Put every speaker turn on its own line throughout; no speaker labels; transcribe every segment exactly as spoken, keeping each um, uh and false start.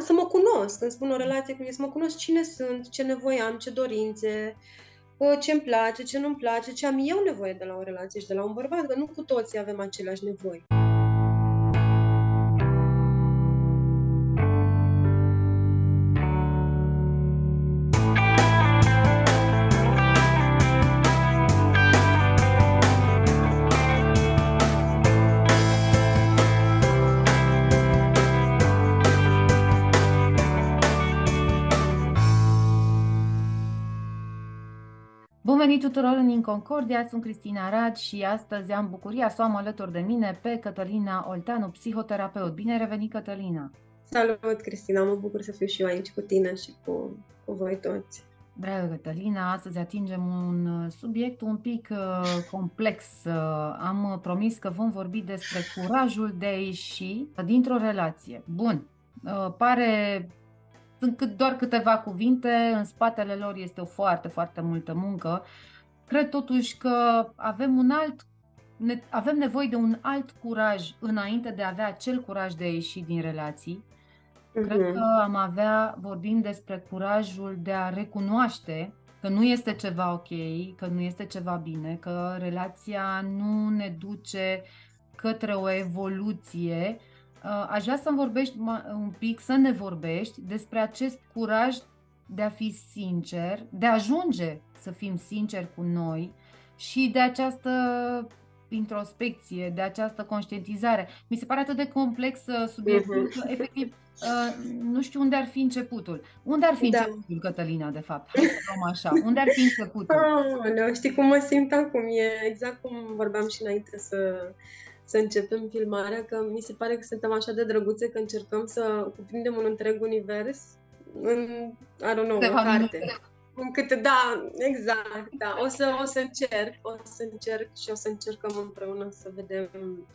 să mă cunosc. Când spun o relație cu mine, să mă cunosc cine sunt, ce nevoi am, ce dorințe, ce îmi place, ce nu-mi place, ce am eu nevoie de la o relație și de la un bărbat, că nu cu toții avem aceleași nevoi.
Bun venit tuturor în Inconcordia, sunt Cristina Rad și astăzi am bucuria să o am alături de mine pe Cătălina Olteanu, psihoterapeut. Bine ai revenit, Cătălina!
Salut, Cristina! Mă bucur să fiu și eu aici cu tine și cu, cu voi toți.
Dragă Cătălina, astăzi atingem un subiect un pic uh, complex. Uh, am promis că vom vorbi despre curajul de a ieși dintr-o relație. Bun, uh, pare... Sunt doar câteva cuvinte, în spatele lor este o foarte, foarte multă muncă. Cred totuși că avem un alt, ne, avem nevoie de un alt curaj înainte de a avea acel curaj de a ieși din relații. Uh-huh. Cred că am avea, vorbim despre curajul de a recunoaște că nu este ceva ok, că nu este ceva bine, că relația nu ne duce către o evoluție. Aș vrea să-mi vorbești un pic, să ne vorbești despre acest curaj de a fi sincer, de a ajunge să fim sinceri cu noi și de această introspecție, de această conștientizare. Mi se pare atât de complex subiectul, uh-huh. că efectiv nu știu unde ar fi începutul. Unde ar fi da. începutul, Cătălina, de fapt? Hai să luăm așa. Unde ar fi începutul?
Oh, nu, știi cum mă simt acum? E exact cum vorbeam și înainte să... să începem filmarea, că mi se pare că suntem așa de drăguțe că încercăm să cuprindem un întreg univers în, I don't know, o carte. Încât, da, exact, da. O să, o să încerc, o să încerc și o să încercăm împreună să vedem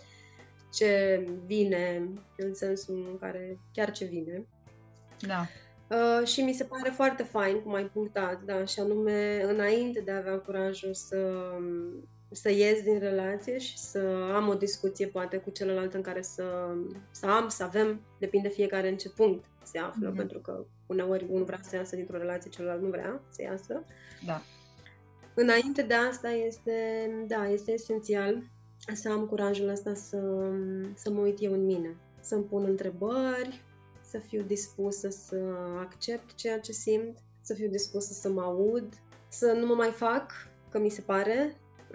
ce vine, în sensul în care chiar ce vine.
Da.
Uh, și mi se pare foarte fain cum ai punctat, da, și anume, înainte de a avea curajul să... să ies din relație și să am o discuție poate cu celălalt în care să, să am, să avem, depinde fiecare în ce punct se află, mm-hmm. pentru că uneori unul vrea să iasă dintr-o relație, celălalt nu vrea să iasă.
Da.
Înainte de asta este, da, este esențial să am curajul ăsta să, să mă uit eu în mine, să-mi pun întrebări, să fiu dispusă să accept ceea ce simt, să fiu dispusă să mă aud, să nu mă mai fac, că mi se pare,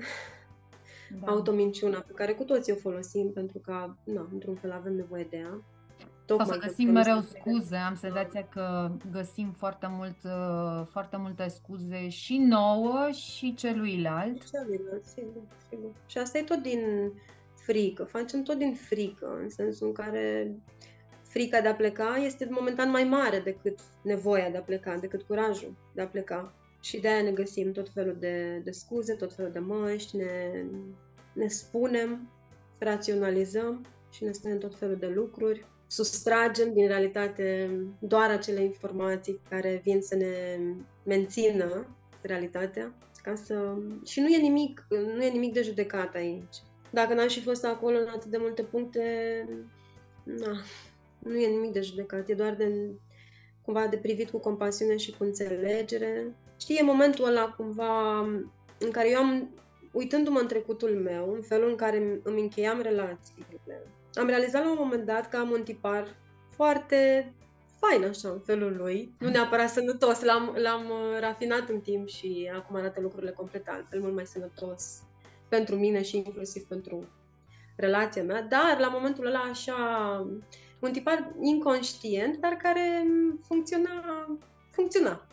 da. autominciuna pe care cu toții o folosim pentru că, na, într-un fel avem nevoie de ea.
Sau să găsim mereu scuze, am senzația că găsim foarte, mult, foarte multe scuze și nouă și celuilalt.
Celuilalt, sigur, sigur. Și asta e tot din frică, facem tot din frică, în sensul în care frica de a pleca este momentan mai mare decât nevoia de a pleca, decât curajul de a pleca. Și de-aia ne găsim tot felul de, de scuze, tot felul de măști, ne, ne spunem, raționalizăm și ne spunem tot felul de lucruri. Sustragem din realitate doar acele informații care vin să ne mențină realitatea. Ca să... Și nu e nimic, nu e nimic de judecat aici. Dacă n-aș fi fost acolo în atât de multe puncte, na, nu e nimic de judecat, e doar de, cumva de privit cu compasiune și cu înțelegere. Știi, e momentul ăla cumva în care eu am, uitându-mă în trecutul meu, în felul în care îmi încheiam relațiile, am realizat la un moment dat că am un tipar foarte fain așa, în felul lui, nu neapărat sănătos, l-am, l-am rafinat în timp și acum arată lucrurile complet altfel, mult mai sănătos pentru mine și inclusiv pentru relația mea, dar la momentul ăla așa, un tipar inconștient, dar care funcționa, funcționa.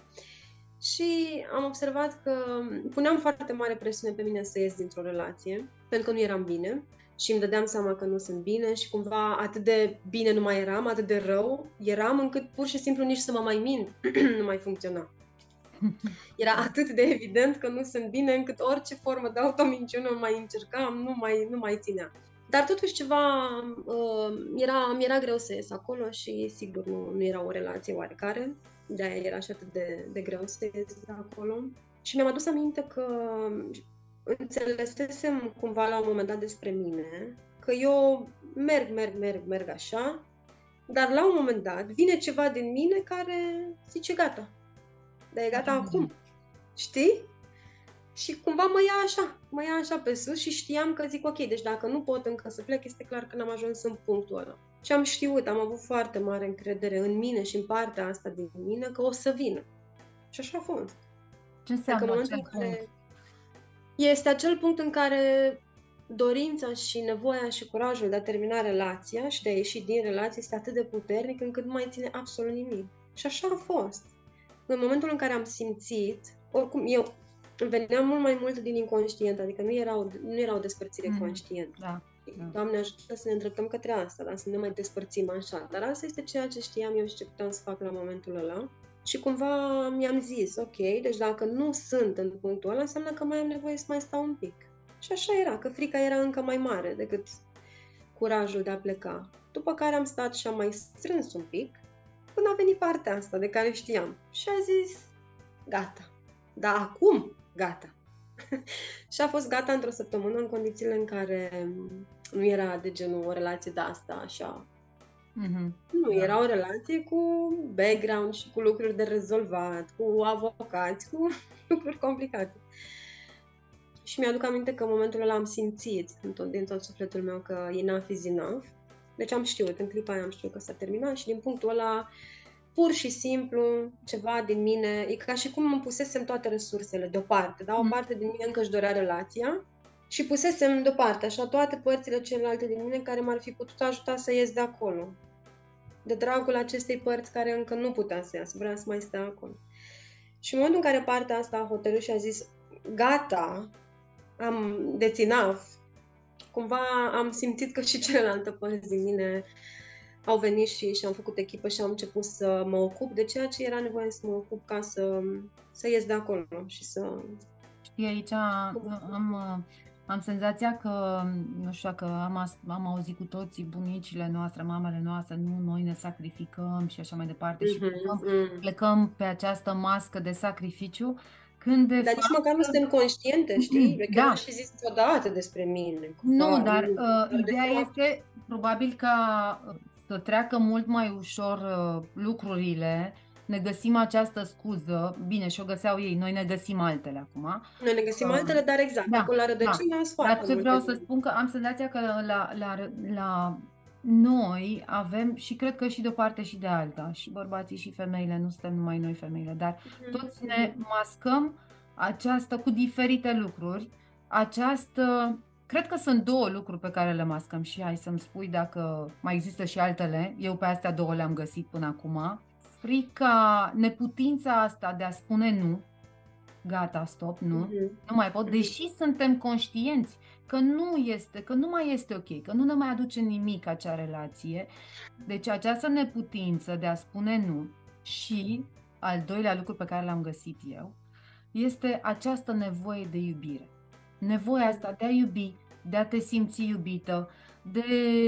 Și am observat că puneam foarte mare presiune pe mine să ies dintr-o relație, pentru că nu eram bine și îmi dădeam seama că nu sunt bine și cumva atât de bine nu mai eram, atât de rău eram, încât pur și simplu nici să mă mai mint nu mai funcționa. Era atât de evident că nu sunt bine, încât orice formă de autominciună mai încercam, nu mai, nu mai ținea. Dar totuși ceva, uh, era, mi era greu să ies acolo și sigur nu, nu era o relație oarecare. De-aia era și atât de, de greu să ies de acolo. Și mi-am adus aminte că înțelesesem cumva la un moment dat despre mine, că eu merg, merg, merg, merg așa Dar la un moment dat vine ceva din mine care zice gata, dar e gata acum, știi? Și cumva mă ia așa, mă ia așa pe sus și știam că zic ok, deci dacă nu pot încă să plec, este clar că n-am ajuns în punctul ăla. Și am știut, am avut foarte mare încredere în mine și în partea asta din mine că o să vină. Și așa a fost.
Ce înseamnă
Adică
acel
în care
punct?
este acel punct în care dorința și nevoia și curajul de a termina relația și de a ieși din relație este atât de puternic încât nu mai ține absolut nimic. Și așa a fost. În momentul în care am simțit, oricum eu veneam mult mai mult din inconștient, adică nu era o, nu era o despărțire
Mm,
conștientă.
da, da.
Doamne ajută să ne îndreptăm către asta, dar să ne mai despărțim așa. Dar asta este ceea ce știam eu și ce puteam să fac la momentul ăla. Și cumva mi-am zis, ok, deci dacă nu sunt în punctul ăla, înseamnă că mai am nevoie să mai stau un pic. Și așa era, că frica era încă mai mare decât curajul de a pleca. După care am stat și am mai strâns un pic, până a venit partea asta de care știam. Și a zis, gata. Dar acum, gata. Și a fost gata într-o săptămână, în condițiile în care nu era de genul o relație de asta, așa.
Mm-hmm.
Nu, era o relație cu background și cu lucruri de rezolvat, cu avocați, cu lucruri complicate. Și mi-aduc aminte că în momentul ăla am simțit din tot, din tot sufletul meu că enough is enough. Deci am știut, în clipa aia am știut că s-a terminat și din punctul ăla, pur și simplu, ceva din mine, e ca și cum îmi pusesem toate resursele deoparte, da? O parte din mine încă își dorea relația și pusesem deoparte, așa, toate părțile celelalte din mine care m-ar fi putut ajuta să ies de acolo. De dragul acestei părți care încă nu putea să iasă, vrea să mai stea acolo. Și în momentul în care partea asta a hotărât și a zis, gata, am that's enough, cumva am simțit că și celelalte părți din mine au venit și, și am făcut echipă și am început să mă ocup de ceea ce era nevoie să mă ocup ca să, să ies de acolo și să...
Știi, aici am, am senzația că, nu știu dacă am, am auzit cu toții bunicile noastre, mamele noastre, nu, noi ne sacrificăm și așa mai departe și plecăm, plecăm pe această mască de sacrificiu, când de
dar
fapt...
nici măcar nu suntem conștiente, știi? Da. Eu și zis odată despre mine.
Nu, da, dar uh, ideea este probabil ca să treacă mult mai ușor uh, lucrurile, ne găsim această scuză, bine, și o găseau ei, noi ne găsim altele acum.
Noi ne găsim uh, altele, dar exact, da, acolo la rădăcină da. Foarte
dar ce vreau să spun că am senzația că la, la, la noi avem, și cred că și de o parte și de alta, și bărbații și femeile, nu suntem numai noi femeile, dar toți ne mascăm această cu diferite lucruri, această, cred că sunt două lucruri pe care le mascăm și hai să-mi spui dacă mai există și altele, eu pe astea două le-am găsit până acum. Frica, neputința asta de a spune nu, gata, stop, nu, uh-huh. nu mai pot, deși suntem conștienți că nu este, că nu mai este ok, că nu ne mai aduce nimic acea relație. Deci această neputință de a spune nu și al doilea lucru pe care l-am găsit eu este această nevoie de iubire. Nevoia asta de a iubi, de a te simți iubită, de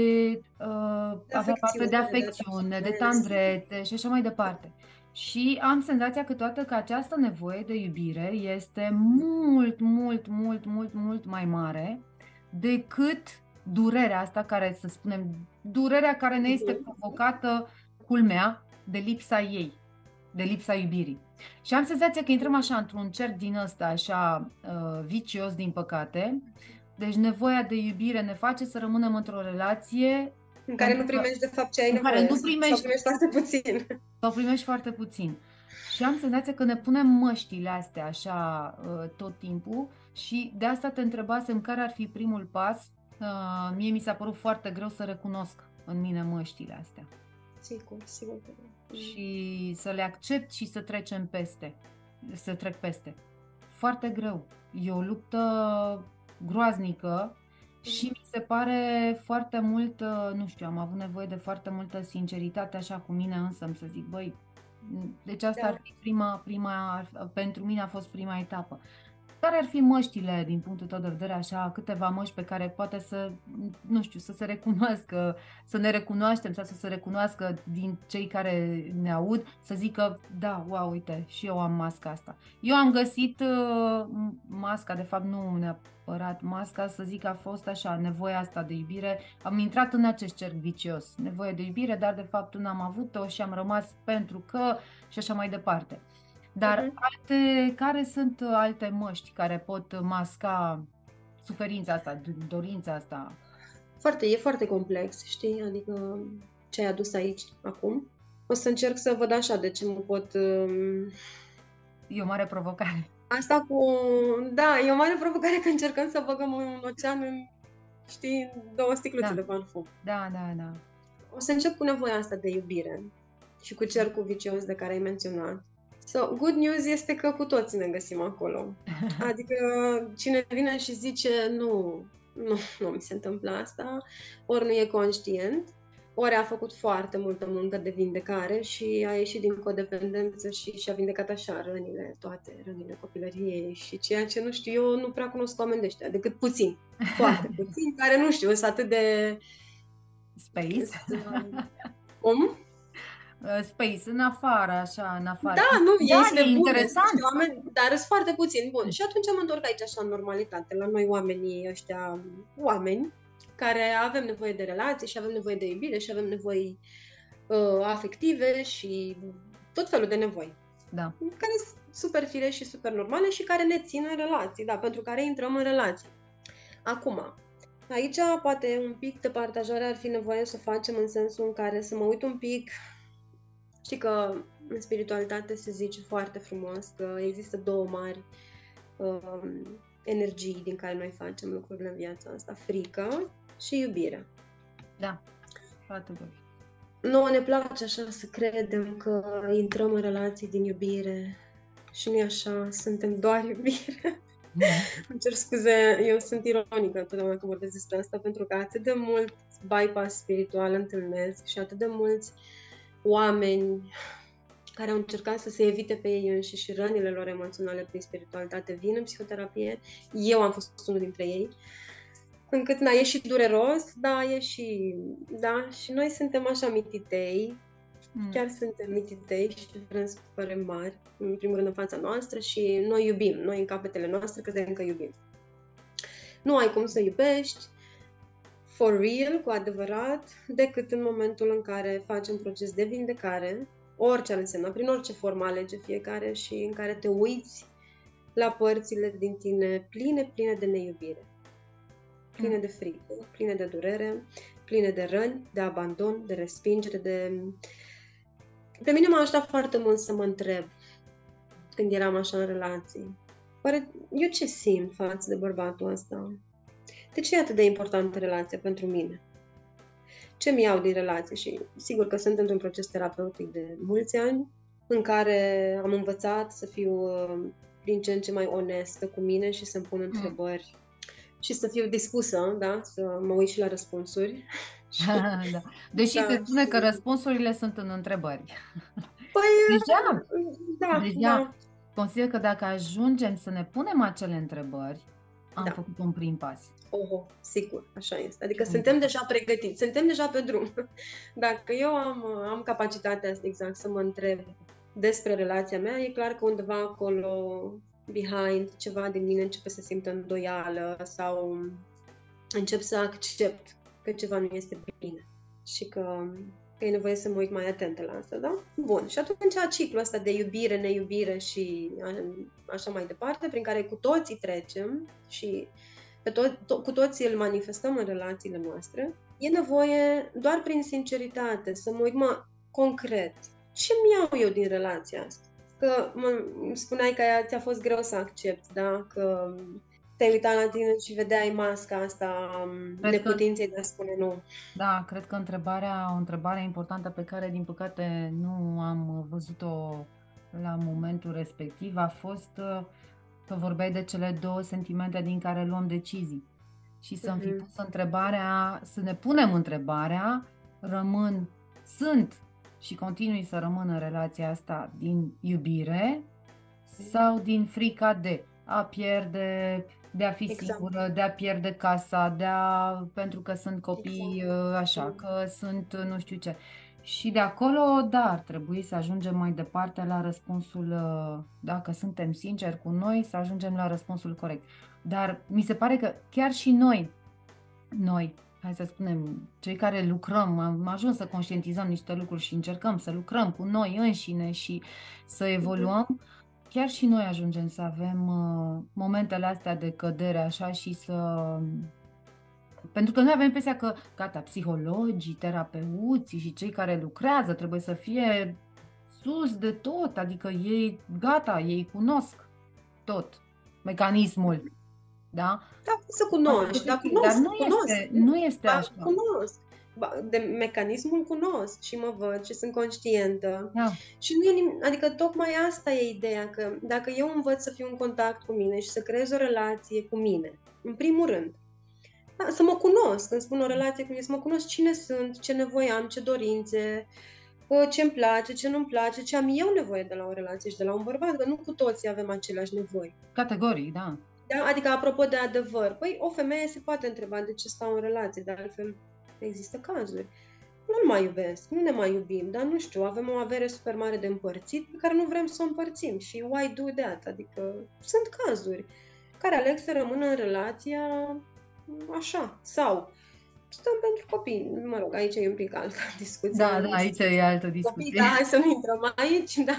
uh,
de
avea parte de afecțiune, de tandrețe și așa mai departe. Și am senzația că toată că această nevoie de iubire este mult, mult, mult, mult, mult mai mare decât durerea asta care, să spunem, durerea care ne este provocată, culmea, de lipsa ei, de lipsa iubirii. Și am senzația că intrăm așa într-un cerc din ăsta, așa uh, vicios, din păcate. Deci nevoia de iubire ne face să rămânem într-o relație
în care nu primești de fapt ce ai nevoie,
care nu primești,
sau primești foarte puțin.
Sau primești foarte puțin. Și am senzația că ne punem măștile astea așa uh, tot timpul și de asta te întrebasem care ar fi primul pas. Uh, mie mi s-a părut foarte greu să recunosc în mine măștile astea.
Sigur, sigur.
Și să le accept și să trecem peste, să trec peste. Foarte greu. E o luptă groaznică și mi se pare foarte mult, nu știu, am avut nevoie de foarte multă sinceritate așa cu mine însă, să zic, băi, deci asta da. ar fi prima, prima, pentru mine a fost prima etapă. Care ar fi măștile, din punctul tău de vedere, așa, câteva măști pe care poate să, nu știu, să se recunoască, să ne recunoaștem sau să se recunoască din cei care ne aud, să zică, da, wow, uite, și eu am masca asta. Eu am găsit uh, masca, de fapt nu neapărat masca, să zic, a fost așa, nevoia asta de iubire. Am intrat în acest cerc vicios, nevoie de iubire, dar de fapt n-am avut-o și am rămas pentru că și așa mai departe. Dar
Uh-huh.
alte, care sunt alte măști care pot masca suferința asta, dorința asta?
Foarte, e foarte complex, știi? Adică ce ai adus aici acum. O să încerc să văd așa de ce mă pot... Um...
E o mare provocare.
Asta cu... Da, e o mare provocare că încercăm să băgăm un ocean în, știi, două sticluțe
Da.
de parfum.
Da, da, da.
O să încep cu nevoia asta de iubire și cu cercul vicios de care ai menționat. So, good news este că cu toții ne găsim acolo. Adică cine vine și zice nu, nu, nu mi se întâmplă asta, ori nu e conștient, ori a făcut foarte multă muncă de vindecare și a ieșit din codependență și și-a vindecat așa rănile, toate rănile copilăriei și ceea ce nu știu, eu nu prea cunosc oameni de ăștia, decât puțini, foarte puțini, care nu știu, sunt atât de...
Space?
Cum?
Space, în afară, așa, în afară.
Da, nu,
da,
ei sunt
e
nebuni,
interesant.
sunt oameni, dar sunt foarte puțini. Bun, și atunci mă întorc aici așa în normalitate, la noi oamenii ăștia, oameni, care avem nevoie de relații și avem nevoie de iubire și avem nevoi uh, afective și tot felul de nevoi.
Da.
Care sunt super fire și super normale și care ne țin în relații, da, pentru care intrăm în relații. Acum, aici poate un pic de partajare ar fi nevoie să o facem în sensul în care să mă uit un pic. Știi că în spiritualitate se zice foarte frumos că există două mari um, energii din care noi facem lucrurile în viața asta, frica și iubirea.
Da, foarte bun.
Nouă ne place așa să credem că intrăm în relații din iubire și nu e așa, suntem doar iubire. Îmi cer scuze, eu sunt ironică întotdeauna când vorbesc despre asta, pentru că atât de mult bypass spiritual întâlnesc și atât de mulți oameni care au încercat să se evite pe ei înșiși și rănile lor emoționale prin spiritualitate vin în psihoterapie. Eu am fost unul dintre ei. Încât, na, e și dureros, da, e și... Da, și noi suntem așa mititei, mm. chiar suntem mititei și vrem să părem mari, în primul rând în fața noastră și noi iubim. Noi în capetele noastre credem că iubim. Nu ai cum să iubești for real, cu adevărat, decât în momentul în care faci un proces de vindecare, orice ar însemna, prin orice formă alege fiecare și în care te uiți la părțile din tine pline, pline de neiubire, pline de frică, pline de durere, pline de răni, de abandon, de respingere, de... Pe mine m-a ajutat foarte mult să mă întreb, când eram așa în relații, oare eu ce simt față de bărbatul ăsta? De ce e atât de importantă relația pentru mine? Ce-mi iau din relație? Și sigur că sunt într-un proces terapeutic de mulți ani, în care am învățat să fiu din ce în ce mai onestă cu mine și să-mi pun întrebări și să fiu dispusă, da, să mă uit și la răspunsuri.
Da. Deși da, se spune și... că răspunsurile sunt în întrebări.
Păi,
deja,
da,
deja
da.
consider că dacă ajungem să ne punem acele întrebări, am
da.
făcut un prim pas.
Oho, sigur, așa este. Adică suntem deja pregătiți, suntem deja pe drum. Dacă eu am, am capacitatea asta exact să mă întreb despre relația mea, e clar că undeva acolo, behind, ceva din mine începe să simtă îndoială sau încep să accept că ceva nu este bine și că, că e nevoie să mă uit mai atentă la asta, da? Bun, și atunci ciclul ăsta de iubire, neiubire și așa mai departe, prin care cu toții trecem și pe to- to- cu toții îl manifestăm în relațiile noastre, e nevoie doar prin sinceritate să mă uit, mă, concret, ce-mi iau eu din relația asta? Că mă spuneai că ți-a fost greu să accepti, da? Că te-ai uitat la tine și vedeai masca asta neputinței de a spune nu.
Da, cred că întrebarea, o întrebare importantă pe care, din păcate, nu am văzut-o la momentul respectiv a fost că vorbeai de cele două sentimente din care luăm decizii. Și să-mi fi pus întrebarea, să ne punem întrebarea, rămân, sunt și continui să rămân în relația asta din iubire sau din frica de. a pierde, de a fi
Exact.
singură, de a pierde casa, de a, pentru că sunt copii
Exact.
așa,
Mm.
că sunt nu știu ce. Și de acolo, da, ar trebui să ajungem mai departe la răspunsul, dacă suntem sinceri cu noi, să ajungem la răspunsul corect. Dar mi se pare că chiar și noi, noi, hai să spunem, cei care lucrăm, am ajuns să conștientizăm niște lucruri și încercăm să lucrăm cu noi înșine și să evoluăm, chiar și noi ajungem să avem uh, momentele astea de cădere așa și să... Pentru că noi avem impresia că, gata, psihologii, terapeuții și cei care lucrează trebuie să fie sus de tot, adică ei, gata, ei cunosc tot mecanismul, da?
Da, să cunoști, dar cunosc,
Dar nu
cunosc.
este, nu este
Ba,
așa.
cunosc. Ba, de mecanismul cunosc și mă văd și sunt conștientă.
Da.
Și nu e nimic, adică tocmai asta e ideea, că dacă eu învăț să fiu în contact cu mine și să creez o relație cu mine, în primul rând, da, să mă cunosc, când spun o relație cu mine, să mă cunosc cine sunt, ce nevoie am, ce dorințe, ce îmi place, ce nu-mi place, ce am eu nevoie de la o relație și de la un bărbat, că nu cu toții avem aceleași nevoi.
Categoric, da.
Da? Adică, apropo de adevăr, păi o femeie se poate întreba de ce stau în relație, de altfel există cazuri. Nu-l mai iubesc, nu ne mai iubim, dar nu știu, avem o avere super mare de împărțit pe care nu vrem să o împărțim și why do that? Adică sunt cazuri care aleg să rămână în relația așa, sau stăm pentru copii. Mă rog, aici e un pic altă discuție.
Da, da, aici e altă discuție.
Copii, da, hai să nu intrăm aici, da.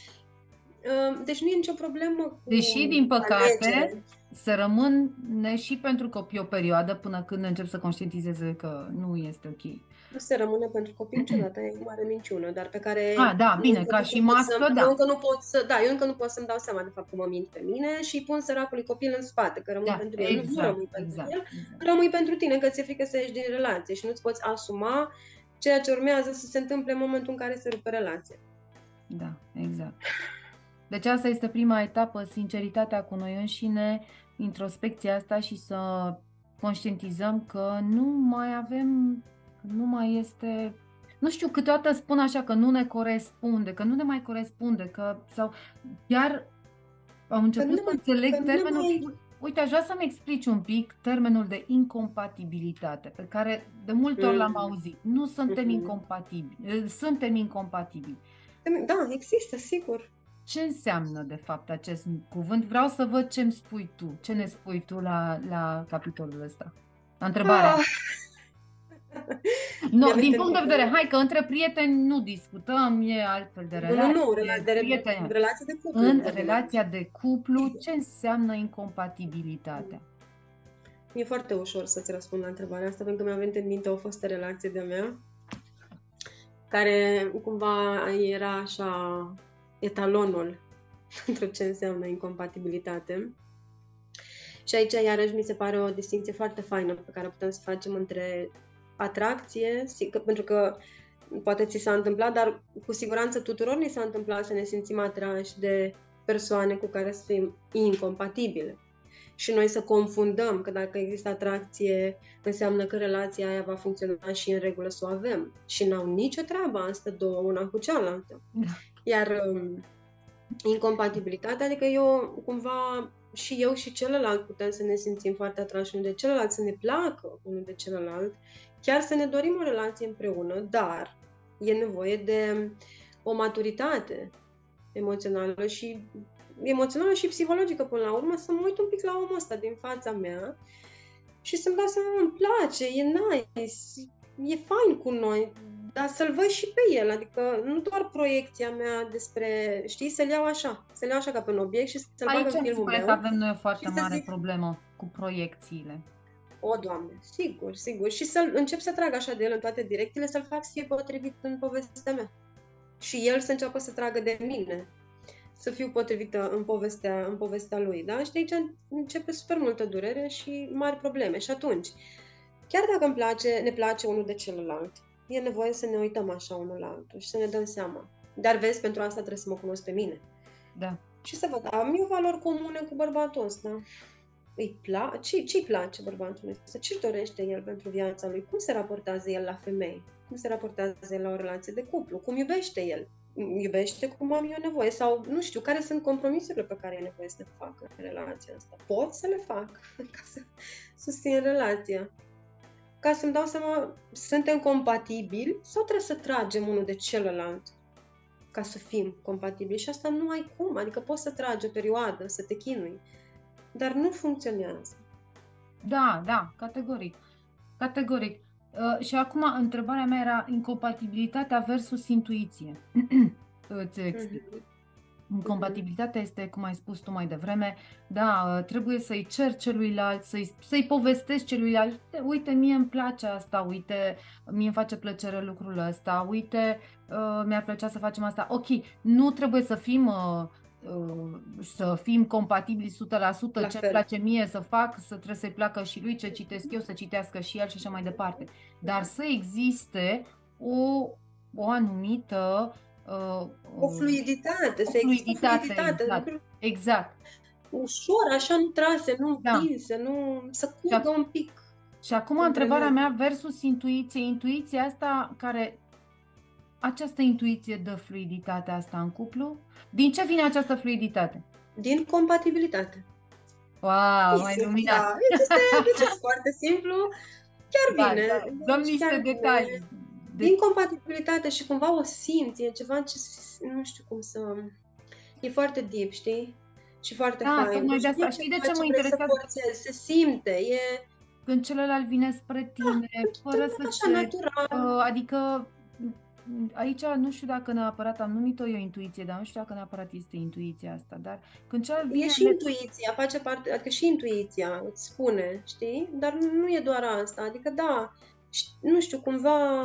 Deci nu e nicio problemă cu
Deși, din păcate,
alegere.
să rămân și pentru copii o perioadă până când încep să conștientizeze că nu este ok.
Nu se rămâne pentru copii niciodată, e o mare minciună, dar pe care...
A, da, bine, ca și mască, da.
Eu încă nu pot să, da, eu încă nu pot să-mi dau seama de fapt că mă mint pe mine și îi pun săracului copil în spate, că rămâi
da,
pentru el.
exact,
Nu rămâi pentru
exact,
el,
exact.
rămâi pentru tine, că ți-e frică să ieși din relație și nu-ți poți asuma ceea ce urmează să se întâmple în momentul în care se rupe relația.
Da, exact. Deci asta este prima etapă, sinceritatea cu noi înșine, introspecția asta și să conștientizăm că nu mai avem, că nu mai este, nu știu, câteodată spun așa că nu ne corespunde, că nu ne mai corespunde, că sau chiar am început să înțeleg termenul, mai... uite, aș vrea să-mi explici un pic termenul de incompatibilitate, pe care de multe ori l-am auzit. Nu suntem mm-hmm. incompatibili, suntem incompatibili.
Da, există, sigur.
Ce înseamnă, de fapt, acest cuvânt? Vreau să văd ce îmi spui tu. Ce ne spui tu la, la capitolul ăsta? La întrebarea. Ah. No, din punct de vedere, hai că între prieteni nu discutăm, e altfel de relație.
Nu, nu, de, de, de relație de cuplu.
În relația de cuplu, ce înseamnă incompatibilitatea?
E foarte ușor să-ți răspund la întrebarea asta, pentru că mi-a venit în minte o fostă relație de-a mea, care cumva era așa etalonul pentru ce înseamnă incompatibilitate. Și aici, iarăși, mi se pare o distinție foarte faină pe care putem să facem între atracție, pentru că poate ți s-a întâmplat, dar cu siguranță tuturor ni s-a întâmplat să ne simțim atrași de persoane cu care să fim incompatibile. Și noi să confundăm că dacă există atracție, înseamnă că relația aia va funcționa și în regulă să o avem. Și n-au nicio treabă astea două, una cu cealaltă. Iar um, incompatibilitatea, adică eu cumva și eu și celălalt putem să ne simțim foarte atrași unul de celălalt, să ne placă unul de celălalt, chiar să ne dorim o relație împreună, dar e nevoie de o maturitate emoțională și emoțională și psihologică până la urmă, să mă uit un pic la omul ăsta din fața mea și să-mi dau seama, îmi place, e nice, e fain cu noi, dar să-l văd și pe el, adică nu doar proiecția mea despre, știi, să-l iau așa, să-l iau așa ca pe un obiect și să-l bag în filmul meu.
Aici că avem noi o foarte mare zic, problemă cu proiecțiile.
O, Doamne, sigur, sigur. Și să încep să trag așa de el în toate direcțiile, să-l fac să fie potrivit în povestea mea. Și el să înceapă să tragă de mine, să fiu potrivită în povestea, în povestea lui, da? Și de aici începe super multă durere și mari probleme. Și atunci, chiar dacă îmi place, ne place unul de celălalt, e nevoie să ne uităm așa unul la altul și să ne dăm seama. Dar vezi, pentru asta trebuie să mă cunosc pe mine.
Da.
Și să văd, am eu valori comune cu bărbatul ăsta. Îi pla- ce, ce-i place bărbatul ăsta? Ce-și dorește el pentru viața lui? Cum se raportează el la femei? Cum se raportează el la o relație de cuplu? Cum iubește el? iubește cum am eu nevoie sau, nu știu, care sunt compromisurile pe care e nevoie să le fac în relația asta. Pot să le fac ca să susțin relația. Ca să-mi dau seama, suntem compatibili sau trebuie să tragem unul de celălalt ca să fim compatibili? Și asta nu ai cum, adică poți să tragi o perioadă, să te chinui, dar nu funcționează.
Da, da, categoric. Categoric. Uh, și acum, întrebarea mea era incompatibilitatea versus intuiție. Îți explic.
Mhm.
Incompatibilitatea este, cum ai spus tu mai devreme, da, uh, trebuie să-i cer celuilalt, să-i, să-i povestesc celuilalt, uite, mie îmi place asta, uite, mie îmi face plăcere lucrul ăsta, uite, uh, mi-ar plăcea să facem asta. Ok, nu trebuie să fim... Uh, să fim compatibili o sută la sută, ce îmi place mie să fac, să trebuie să-i placă și lui, ce citesc eu, să citească și el și așa mai departe. Dar să existe o, o anumită... Uh,
o fluiditate,
o
să existe
fluiditate,
o fluiditate.
Exact. exact.
Ușor, așa, nu trase, nu împinse, da. nu... să curgă un pic.
Și acum întrebarea mea versus intuiție. Intuiția asta care... Această intuiție dă fluiditatea asta în cuplu? Din ce vine această fluiditate?
Din compatibilitate.
Wow, mai luminat!
Da, este, deci este foarte simplu, chiar
da,
bine.
Da, dăm niște detalii.
De... Din compatibilitate și cumva o simți, e ceva ce, nu știu cum să... E foarte deep, știi? Și foarte
da,
fain.
Tocmai de asta. Știi de ce mă interesează?
Se simte, e...
Când celălalt vine spre tine, da, fără să
așa, natural.
Adică... Aici nu știu dacă neapărat am numit-o eu intuiție, dar nu știu dacă neapărat este intuiția asta, dar când celălalt vine...
E și intuiția, face parte, adică și intuiția îți spune, știi? Dar nu e doar asta, adică da, nu știu, cumva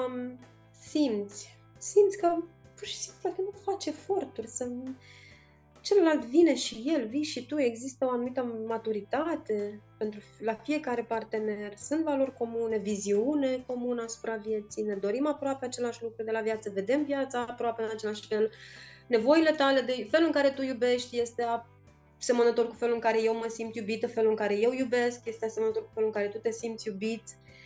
simți, simți că pur și simplu că nu faci eforturi să... Celălalt vine și el, vii și tu, există o anumită maturitate pentru la fiecare partener, sunt valori comune, viziune comună asupra vieții, ne dorim aproape același lucru de la viață, vedem viața aproape în același fel, nevoile tale, de felul în care tu iubești este asemănător cu felul în care eu mă simt iubită, felul în care eu iubesc este asemănător cu felul în care tu te simți iubit.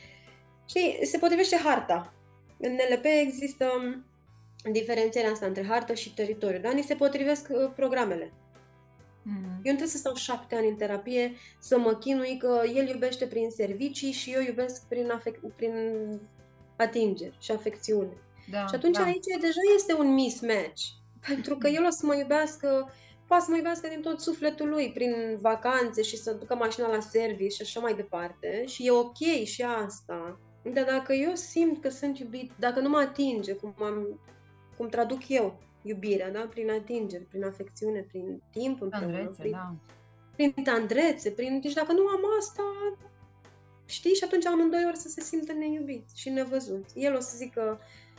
Și se potrivește harta. În N L P există diferențierea asta între hartă și teritoriu, dar ni se potrivesc uh, programele. Mm-hmm. Eu nu trebuie să stau șapte ani în terapie să mă chinui că el iubește prin servicii și eu iubesc prin, afec- prin atingeri și afecțiune. Da, și atunci da. Aici deja este un mismatch, pentru că el o să mă iubească, poate să mă iubească din tot sufletul lui, prin vacanțe și să ducă mașina la service și așa mai departe, și e ok și asta. Dar dacă eu simt că sunt iubit, dacă nu mă atinge, cum am cum traduc eu iubirea, da? Prin atingeri, prin afecțiune, prin timp împreună,
tandrețe,
prin,
da.
prin tandrețe, prin... Deci dacă nu am asta, știi? Și atunci amândoi ori să se simtă neiubiți și nevăzuți. El o să zică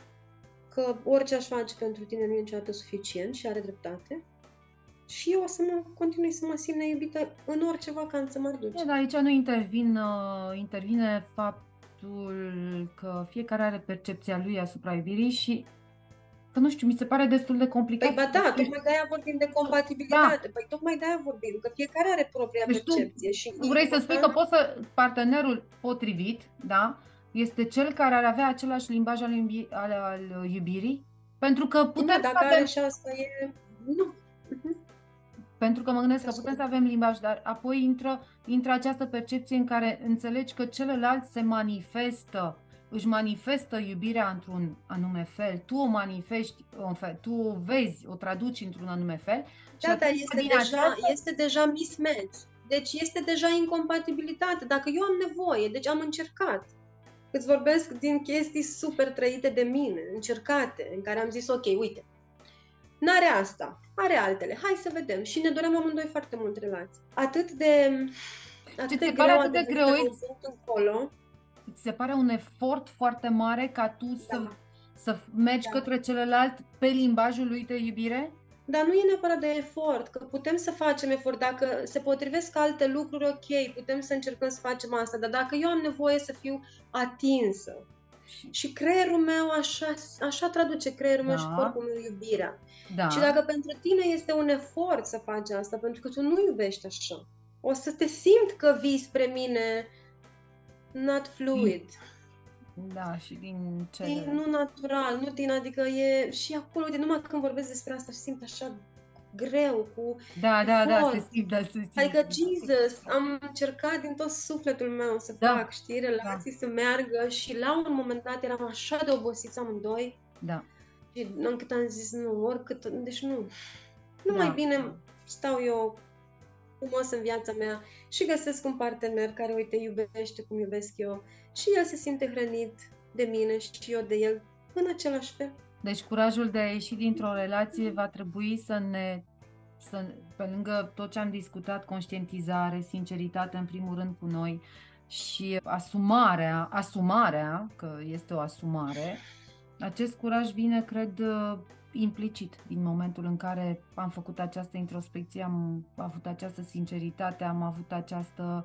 că orice aș face pentru tine nu e niciodată suficient și are dreptate. Și eu o să mă continui să mă simt neiubită în orice vacanță m-ar duce.
Da, aici nu intervin, uh, intervine faptul că fiecare are percepția lui asupra iubirii și că nu știu, mi se pare destul de complicat.
Păi ba da, tocmai de-aia vorbim de compatibilitate. Da. Păi tocmai de-aia vorbim, că fiecare are propria deci percepție.
Tu,
și
tu vrei să spui că poți să, partenerul potrivit, da, este cel care ar avea același limbaj al, iubi, al, al iubirii? Pentru că putem
nu,
să
dacă
avem...
are și asta e... Nu.
Pentru că mă gândesc că putem să avem limbaj, dar apoi intră, intră această percepție în care înțelegi că celălalt se manifestă, își manifestă iubirea într-un anume fel, tu o manifesti, în fel, tu o vezi, o traduci într-un anume fel.
Da, dar este deja, aceasta... este deja mismatch. Deci este deja incompatibilitate. Dacă eu am nevoie, deci am încercat. Îți vorbesc din chestii super trăite de mine, încercate, în care am zis, ok, uite, n-are asta, are altele, hai să vedem. Și ne doream amândoi foarte mult relații. Atât de, atât de greu,
atât de greu
încolo.
Ți se pare un efort foarte mare ca tu da. să, să mergi da. către celălalt pe limbajul lui de iubire?
Dar nu e neapărat de efort, că putem să facem efort. Dacă se potrivesc alte lucruri, ok, putem să încercăm să facem asta. Dar dacă eu am nevoie să fiu atinsă și, și creierul meu așa, așa traduce creierul meu da. și corpul meu iubirea. Da. Și dacă pentru tine este un efort să faci asta, pentru că tu nu iubești așa, o să te simți că vii spre mine not fluid.
Da, și din
E
cele...
nu natural, nu din, adică e și acolo, de numai când vorbesc despre asta și simt așa greu, cu
Da, da, da, se
efort.
simte, se
Adică,
simte.
Jesus, am încercat din tot sufletul meu să
Da,
fac, știi,
da,
relații să meargă și la un moment dat eram așa de obosiți amândoi
da,
și încât am zis nu, oricât, deci nu. Nu mai
da.
bine stau eu frumos în viața mea și găsesc un partener care, uite, iubește cum iubesc eu și el se simte hrănit de mine și eu de el în același fel.
Deci curajul de a ieși dintr-o relație va trebui să ne, să, pe lângă tot ce am discutat, conștientizare, sinceritate în primul rând cu noi și asumarea, asumarea, că este o asumare, acest curaj vine, cred, implicit din momentul în care am făcut această introspecție, am avut această sinceritate, am avut această,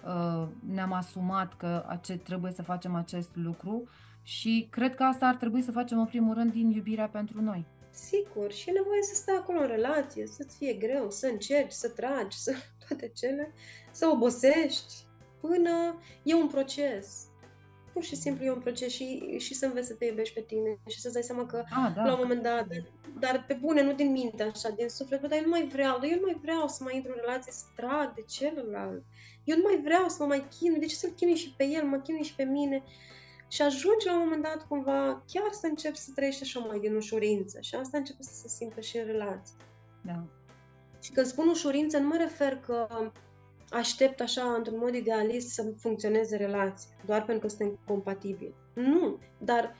ne-am asumat că trebuie să facem acest lucru. Și cred că asta ar trebui să facem în primul rând din iubirea pentru noi.
Sigur, și e nevoie să stai acolo în relație, să-ți fie greu, să încerci, să tragi, să toate cele, să obosești, până e un proces. Pur și simplu e un proces și, și să înveți să te iubești pe tine și să-ți dai seama că
A, da,
la un moment dat, dar pe bune, nu din minte așa, din suflet, dar eu nu mai vreau, dar eu nu mai vreau să mai intru în relație, să trag de celălalt. Eu nu mai vreau să mă mai chinui, de ce să-l chinui și pe el, mă chinui și pe mine? Și ajungi la un moment dat cumva chiar să începi să trăiești așa mai din ușurință. Și asta începe să se simtă și în relație.
Da.
Și când spun ușurință, nu mă refer că aștept așa, într-un mod idealist, să funcționeze relația, doar pentru că suntem compatibili. Nu, dar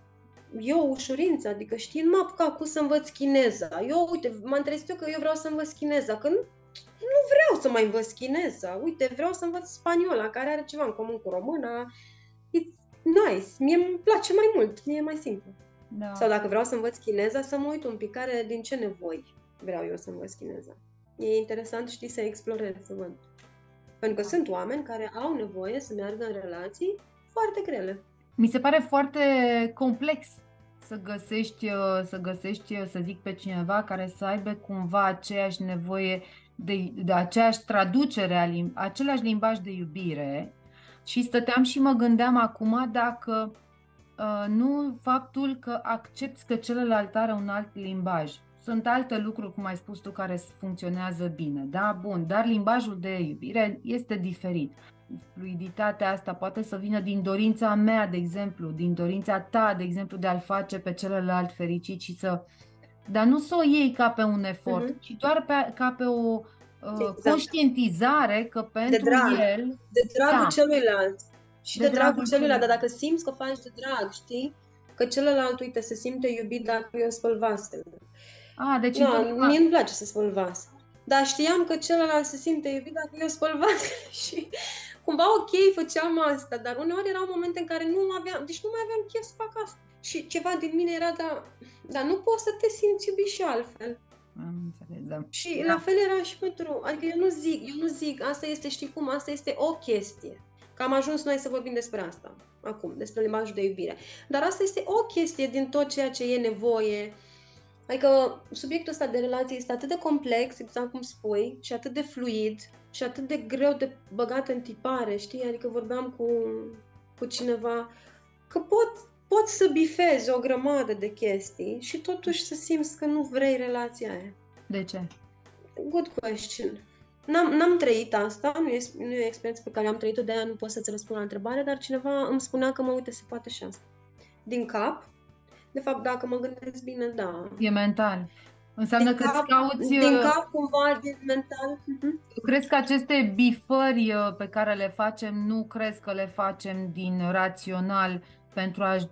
eu ușurință, adică știi, nu m-a apucat cu să învăț chineza. Eu, uite, m-am trezit eu că eu vreau să învăț chineza, că nu, nu vreau să mai învăț chineza. Uite, vreau să învăț spaniola, care are ceva în comun cu româna. It's nice, mie îmi place mai mult, mie e mai simplu.
Da.
Sau dacă vreau să învăț chineza, să mă uit un pic care, din ce nevoi vreau eu să învăț chineza. E interesant, știi, să explorez, să văd. Pentru că sunt oameni care au nevoie să meargă în relații foarte grele.
Mi se pare foarte complex să găsești, să găsești, să zic, pe cineva care să aibă cumva aceeași nevoie de, de aceeași traducere, același limbaj de iubire. Și stăteam și mă gândeam acum dacă uh, nu faptul că accepti că celălalt are un alt limbaj. Sunt alte lucruri, cum ai spus tu, care funcționează bine, da? Bun, dar limbajul de iubire este diferit. Fluiditatea asta poate să vină din dorința mea, de exemplu, din dorința ta, de exemplu, de a-l face pe celălalt fericit și să... Dar nu să o iei ca pe un efort, uh-huh. ci doar pe, ca pe o exact. conștientizare că pentru
de drag,
el...
De dragul
da,
celuilalt. Și de, de dragul, dragul celuilalt, dar dacă simți că faci de drag, știi? Că celălalt, uite, se simte iubit dacă eu spăl vasele.
A, deci
no, mie nu-mi place să spăl vase. Dar știam că celălalt se simte iubit dacă eu spăl vasele și cumva ok, făceam asta, dar uneori erau momente în care nu aveam, deci nu mai aveam chef să fac asta. Și ceva din mine era, dar, dar nu poți să te simți iubit și altfel.
Am înțeles, da.
Și da. La fel era și pentru, adică eu nu zic, eu nu zic, asta este, știi cum, asta este o chestie. Că am ajuns noi să vorbim despre asta, acum, despre limbajul de iubire. Dar asta este o chestie din tot ceea ce e nevoie. Adică subiectul ăsta de relație este atât de complex, exact cum spui, și atât de fluid, și atât de greu de băgat în tipare, știi? Adică vorbeam cu, cu cineva că pot, pot să bifezi o grămadă de chestii și totuși să simți că nu vrei relația aia.
De ce?
Good question. N-am, n-am trăit asta, nu e, nu e o experiență pe care am trăit-o, de aia nu pot să-ți răspund la întrebare, dar cineva îmi spunea că mă uite, se poate și asta. Din cap. De fapt, dacă mă gândesc bine, da.
E mental. Înseamnă că îți cauți...
Din cap, cumva, din mental. Uh-huh.
Crezi că aceste bifări pe care le facem, nu crezi că le facem din rațional pentru a,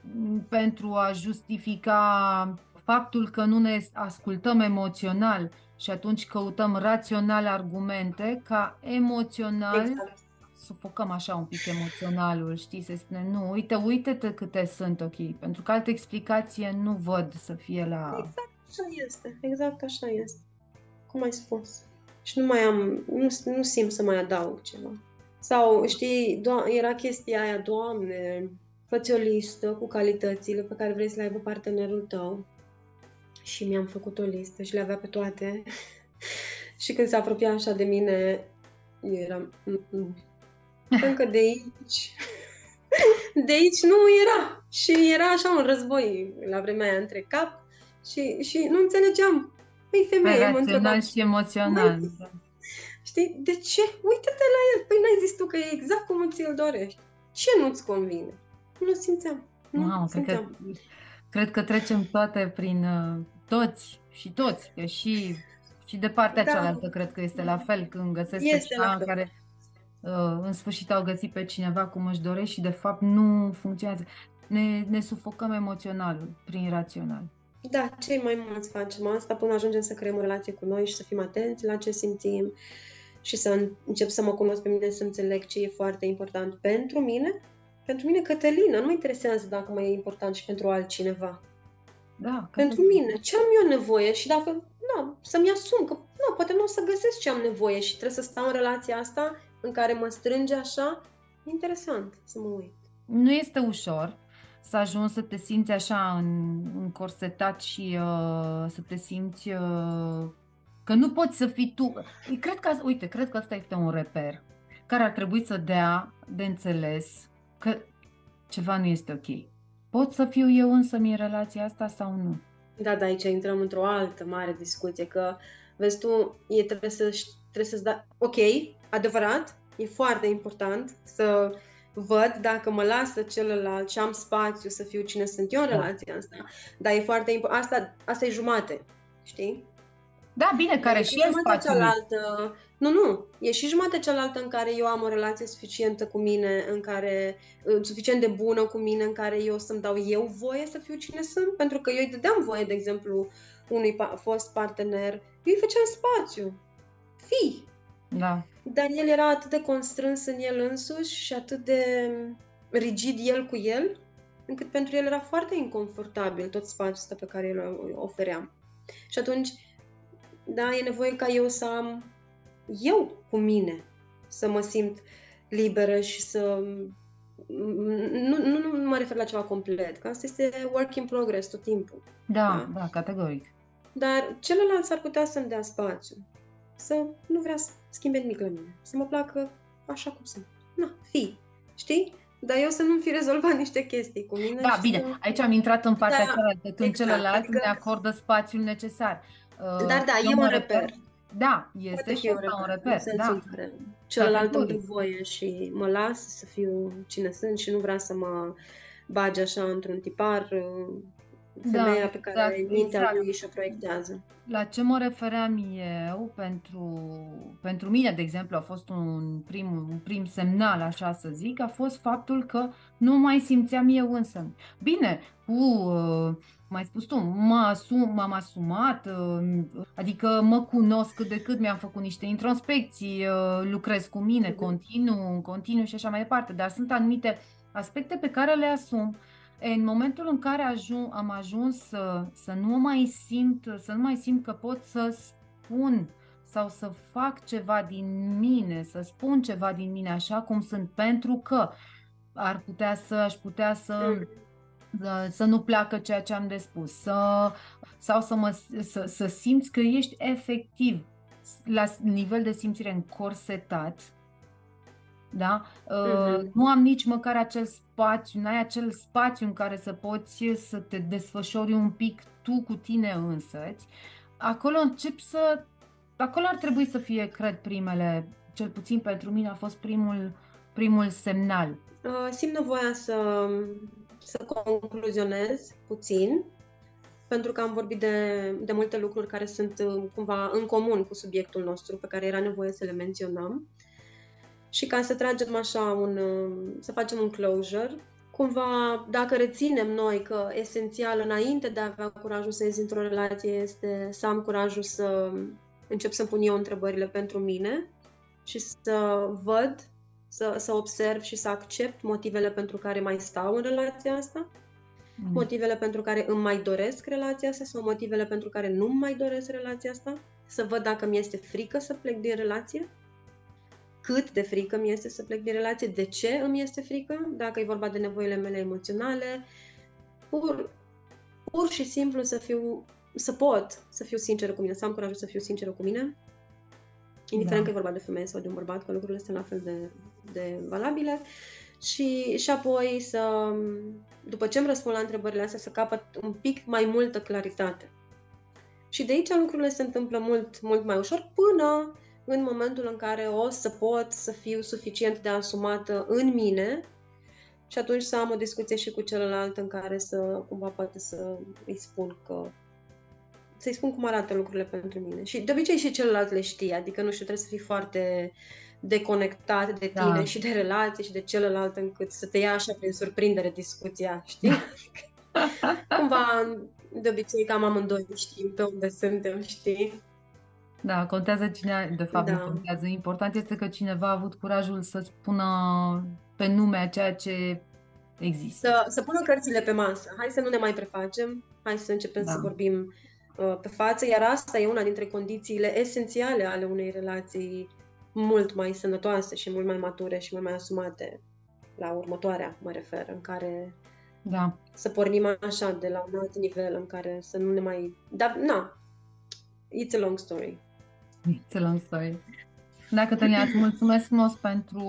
pentru a justifica faptul că nu ne ascultăm emoțional și atunci căutăm rațional argumente ca emoțional... Exact. Sufocăm așa un pic emoționalul, știi, se spune, nu, uite, uite-te câte sunt, ok, pentru că altă explicație nu văd să fie la...
Exact așa este, exact așa este, cum ai spus. Și nu mai am, nu, nu simt să mai adaug ceva. Sau, știi, era chestia aia, Doamne, fă-ți o listă cu calitățile pe care vrei să le aibă partenerul tău. Și mi-am făcut o listă și le avea pe toate. Și când se apropia așa de mine, eu eram... Încă de aici De aici nu era. Și era așa un război la vremea aia între cap și, și nu înțelegeam. Păi femeie, mă întreba.
Rațional și emoțional. Da.
Știi? De ce? Uită-te la el. Păi n-ai zis tu că e exact cum ți-l dorești. Ce nu-ți convine? Nu simțeam. Nu
Mamă, cred că,
simțeam.
cred că trecem toate prin uh, toți și toți, că și, și de partea
Da.
cealaltă cred că este la fel când găsesc pe
Este la
cineva
fel.
care uh, în sfârșit au găsit pe cineva cum își doresc și de fapt nu funcționează. Ne, ne sufocăm emoțional prin rațional.
Da, cei mai mulți facem asta până ajungem să creăm o relație cu noi și să fim atenți la ce simțim și să încep să mă cunosc pe mine, să înțeleg ce e foarte important pentru mine. Pentru mine, Cătălina, nu mă interesează dacă mai e important și pentru altcineva.
Da,
Pentru mine, ce am eu nevoie și dacă, da, să-mi asum că, nu, poate nu o să găsesc ce am nevoie și trebuie să stau în relația asta în care mă strânge așa, e interesant să mă uit.
Nu este ușor să ajungi să te simți așa în, încorsetat și uh, să te simți uh, că nu poți să fii tu. Cred că, uite, cred că asta este un reper care ar trebui să dea de înțeles că ceva nu este ok. Pot să fiu eu însă în relația asta sau nu?
Da, da, aici intrăm într-o altă mare discuție, că, vezi tu, e, trebuie, să, trebuie să-ți da... Ok, adevărat, e foarte important să văd dacă mă lasă celălalt și am spațiu să fiu cine sunt eu în relația asta. Dar e foarte important, asta, asta e jumate, știi?
Da, bine, care
e
și el spațiul.
Cealaltă... Nu, nu, e și jumate cealaltă în care eu am o relație suficientă cu mine, în care, suficient de bună cu mine, în care eu să-mi dau eu voie să fiu cine sunt, pentru că eu îi dădeam voie, de exemplu, unui fost partener, eu îi făceam spațiu, fii.
Da.
Dar el era atât de constrâns în el însuși și atât de rigid el cu el, încât pentru el era foarte inconfortabil tot spațiul ăsta pe care îl ofeream. Și atunci, da, e nevoie ca eu să am eu cu mine, să mă simt liberă și să... Nu, nu, nu mă refer la ceva complet, că asta este work in progress tot timpul.
Da, da, da, categoric.
Dar celălalt s-ar putea să-mi dea spațiu, să nu vrea să schimbe nimic la mine, să mă placă așa cum sunt. Na, fii, știi? Dar eu să nu fi rezolvat niște chestii cu mine.
Da, bine,
să...
aici am intrat în partea
da,
cealaltă, când exact, celălalt adică... ne acordă spațiul necesar.
Dar da, e un reper.
Da, este și asta un reper. Da.
Celălalt îmi dă voie și mă las să fiu cine sunt și nu vrea să mă bage așa într-un tipar, femeia da, pe care exact, mintea exact. lui și-o proiectează.
La ce mă refeream eu, pentru, pentru mine, de exemplu, a fost un prim, un prim semnal, așa să zic, a fost faptul că nu mai simțeam eu însă. Bine, cu... Uh, m-ai spus tu, mă asum, m-am asumat, adică mă cunosc cât de cât, mi-am făcut niște introspecții, lucrez cu mine, continuu, continuu și așa mai departe, dar sunt anumite aspecte pe care le asum. În momentul în care ajung, am ajuns să, să nu mai simt, să nu mai simt că pot să spun sau să fac ceva din mine, să spun ceva din mine așa cum sunt, pentru că ar putea să, aș putea să... să nu placă ceea ce am de spus, să, sau să, mă, să, să simți că ești efectiv la nivel de simțire încorsetat, da? Uh-huh. Nu am nici măcar acel spațiu, n-ai acel spațiu în care să poți să te desfășori un pic tu cu tine însăți. Acolo încep să, acolo ar trebui să fie, cred, primele, cel puțin pentru mine a fost primul, primul semnal.
Uh, simt nevoia să să concluzionez puțin, pentru că am vorbit de, de multe lucruri care sunt cumva în comun cu subiectul nostru, pe care era nevoie să le menționăm. Și ca să tragem așa un, să facem un closure, cumva dacă reținem noi că esențial înainte de a avea curajul să ies într-o relație este să am curajul să încep să pun eu întrebările pentru mine și să văd, Să, să observ și să accept motivele pentru care mai stau în relația asta, mm. motivele pentru care îmi mai doresc relația asta sau motivele pentru care nu mai doresc relația asta, să văd dacă mi este frică să plec din relație, cât de frică mi este să plec din relație, de ce îmi este frică, dacă e vorba de nevoile mele emoționale, pur, pur și simplu să fiu, să pot să fiu sinceră cu mine, să am curajul să fiu sinceră cu mine, indiferent da. că e vorba de femeie sau de un bărbat, că lucrurile sunt la fel de, de valabile, și, și apoi să, după ce îmi răspund la întrebările astea, să capăt un pic mai multă claritate. Și de aici lucrurile se întâmplă mult, mult mai ușor, până în momentul în care o să pot să fiu suficient de asumată în mine și atunci să am o discuție și cu celălalt în care să, cumva, poate să îi spun că să-i spun cum arată lucrurile pentru mine. Și de obicei și celălalt le știe, adică, nu știu, trebuie să fii foarte deconectat de tine
Da.
și de relații și de celălalt încât să te ia așa prin surprindere discuția, știi? Cumva, de obicei, cam amândoi știm pe unde suntem, știi?
Da, contează cine, de fapt nu
Da.
contează. Important este că cineva a avut curajul să spună pe nume a ceea ce există.
Să, să pună cărțile pe masă. Hai să nu ne mai prefacem, hai să începem
Da.
să vorbim uh, pe față, iar asta e una dintre condițiile esențiale ale unei relații mult mai sănătoase și mult mai mature și mult mai asumate, la următoarea, mă refer, în care
Da.
să pornim așa de la un alt nivel în care să nu ne mai... Dar, na, it's a long story.
It's a long story. Da, Cătălina, îți mulțumesc frumos pentru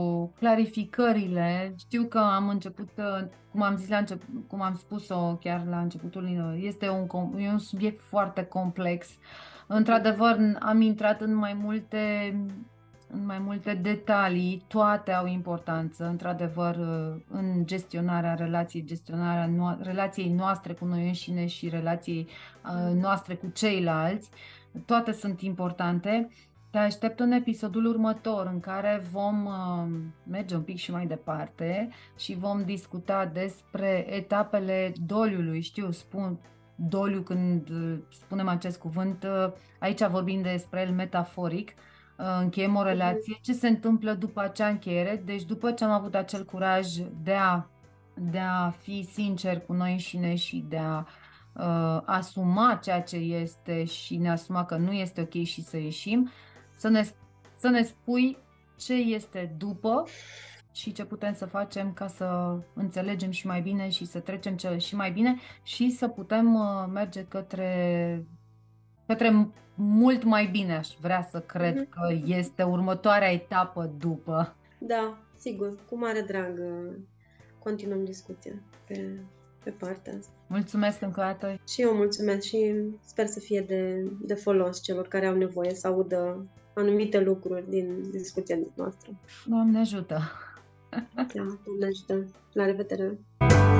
clarificările. Știu că am început, cum am zis la început, cum am spus-o chiar la începutul, este un, e un subiect foarte complex. Într-adevăr, am intrat în mai multe, în mai multe detalii, toate au importanță, într-adevăr, în gestionarea relației, gestionarea no- relației noastre cu noi înșine și relației uh, noastre cu ceilalți. Toate sunt importante. Te aștept în episodul următor în care vom uh, merge un pic și mai departe și vom discuta despre etapele doliului. Știu, spun doliu când uh, spunem acest cuvânt, uh, aici vorbim despre el metaforic, uh, încheiem o relație, ce se întâmplă după acea încheiere, deci după ce am avut acel curaj de a, de a fi sincer cu noi înșine și de a uh, asuma ceea ce este și ne asuma că nu este ok și să ieșim, Să ne, să ne spui ce este după și ce putem să facem ca să înțelegem și mai bine și să trecem cele și mai bine și să putem uh, merge către, către mult mai bine, aș vrea să cred
Mhm.
că este următoarea etapă după.
Da, sigur, cu mare drag uh, continuăm discuția pe, pe partea asta.
Mulțumesc încă o dată.
Și eu mulțumesc și sper să fie de, de folos celor care au nevoie să audă anumite lucruri din discuția noastră.
Doamne ajută!
Da, Doamne ajută! La revedere!